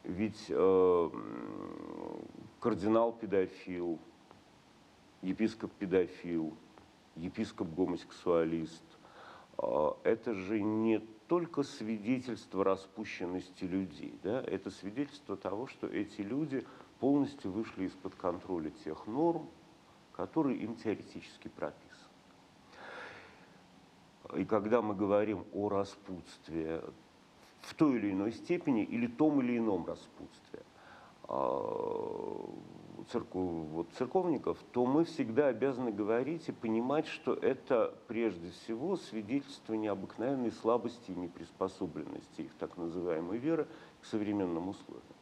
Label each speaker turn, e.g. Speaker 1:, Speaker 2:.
Speaker 1: Ведь кардинал педофил, епископ педофил, епископ гомосексуалист – это же не только свидетельство распущенности людей, да? Это свидетельство того, что эти люди полностью вышли из-под контроля тех норм, которые им теоретически прописаны. И когда мы говорим о распутстве в той или иной степени или том или ином распутстве церковников, то мы всегда обязаны говорить и понимать, что это прежде всего свидетельство необыкновенной слабости и неприспособленности их так называемой веры к современным условиям.